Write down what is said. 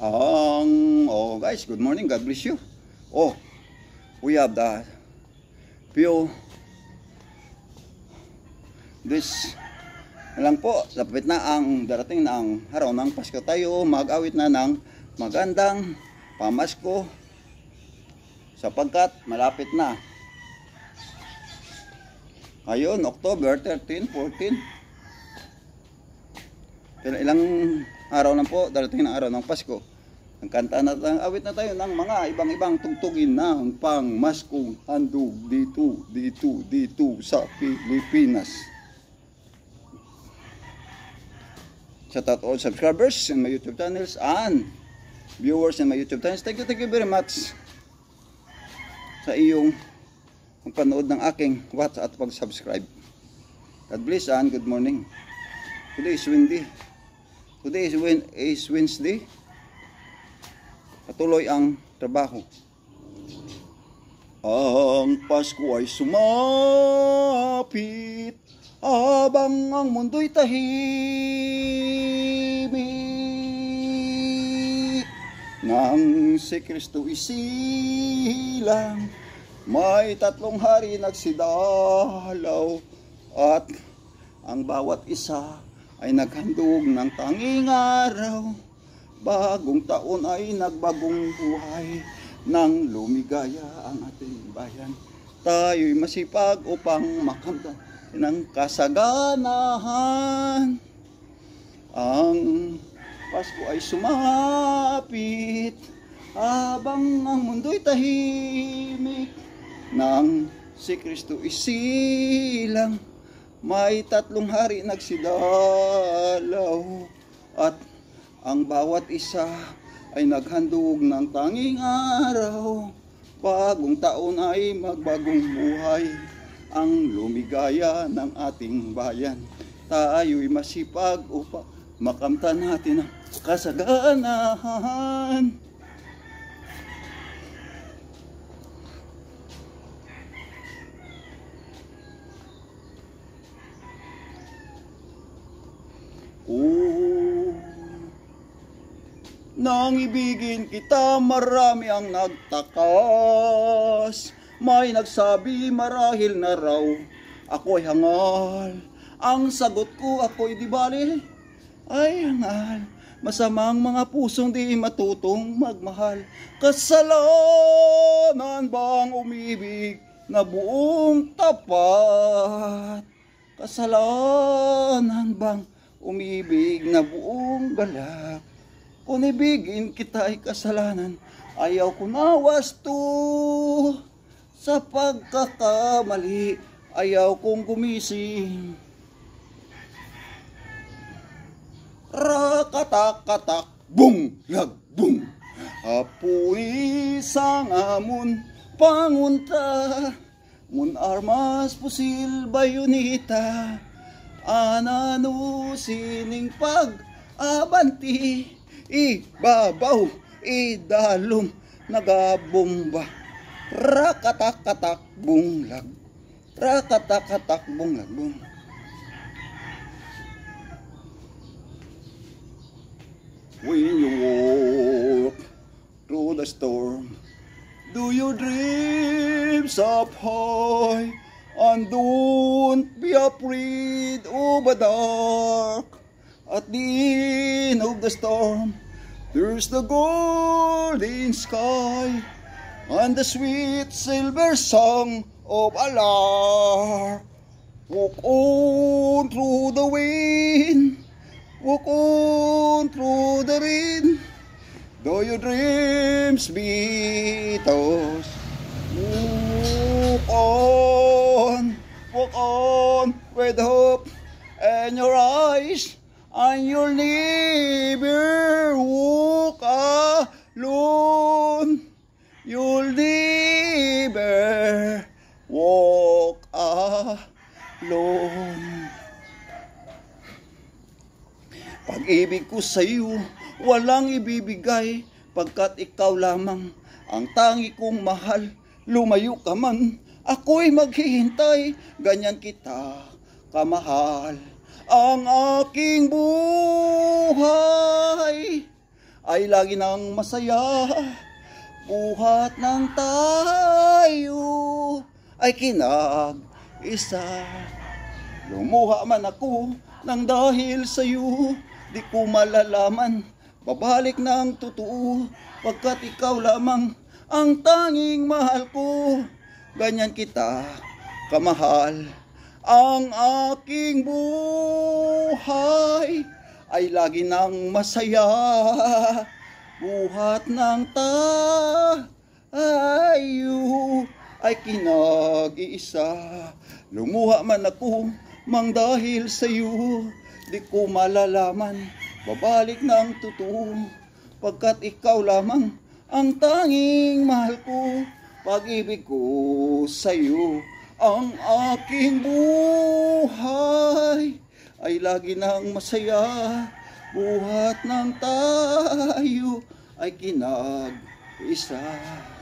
Oh guys, good morning, God bless you. Oh, we have the view. This lang po, lapit na ang darating na ang araw ng Pasko. Tayo mag-awit na ng magandang pamasko sapagkat malapit na. Ngayon, October 13, 14. Ilang araw na po, darating na araw ng Pasko. Ang kanta na, awit na tayo ng mga ibang-ibang tugtugin ng pangmaskong handog dito sa Pilipinas. Shout out all subscribers in my YouTube channels and viewers in my YouTube channels. Thank you very much sa iyong panood ng aking watch at pag-subscribe. God bless and good morning. Today is windy. Today is Wednesday. Patuloy ang trabaho. Ang Pasko ay sumapit habang ang mundo'y tahimik. Nang si Kristo isilang, may 3 hari nagsidalaw at ang bawat isa ay naghandog ng tanging araw. Bagong taon ay nagbagong buhay, nang lumigaya ang ating bayan. Tayo'y masipag upang makamtan ng kasaganahan. Ang Pasko ay sumapit habang ang mundo'y tahimik. Nang si Kristo isilang, may 3 hari nagsidalaw at ang bawat isa ay naghandog ng tanging araw. Bagong taon ay magbagong buhay, ang lumigaya ng ating bayan. Tayo'y masipag upang makamtan natin ang kasaganahan. Nang ibigin kita, marami ang nagtakas. May nagsabi marahil na raw ako'y hangal. Ang sagot ko, ako'y di bali ay hangal. Masamang mga pusong di matutong magmahal. Kasalanan bang umibig na buong tapat? Kasalanan bang umibig na buong galak? Kung ibigin kita ay kasalanan, ayaw ko na wasto. Sa pagkakamali, ayaw kong gumising. Rakatak-katak, bung, lag, bung. Apoy sang amon, pangunta. Mun armas, pusil, bayonita. Anano sining pag-abanti. Ibabaw, idalom, nagabomba. Rakatak-katak, bunglag. Rakatak-katak, bunglag, bung. When you walk through the storm, do your dreams up high, and don't be afraid of the dark. At the end of the storm, there's the golden sky and the sweet silver song of Allah. Walk on through the wind, walk on through the rain, though your dreams be tossed. Walk on with hope in your eyes, and you'll never walk alone. You'll never walk alone. Pag-ibig ko sa iyo, walang ibibigay, pagkat ikaw lamang ang tangi kong mahal. Lumayo ka man, ako'y maghihintay, ganyan kita kamahal. Ang aking buhay ay lagi nang masaya. Buhat ng tayo ay kinag-isa. Lumuha man ako nang dahil sa'yo, di ko malalaman, babalik ng totoo, pagkat ikaw lamang ang tanging mahal ko. Ganyan kita kamahal. Ang aking buhay ay lagi nang masaya. Buhat ng tayo ay kinag-iisa. Lumuha man ako mang dahil sa'yo, di ko malalaman, babalik ng totoo, pagkat ikaw lamang ang tanging mahal ko. Pag-ibig ko sa'yo, ang aking buhay ay lagi nang masaya. Buhat ng tayo ay kinag-isa.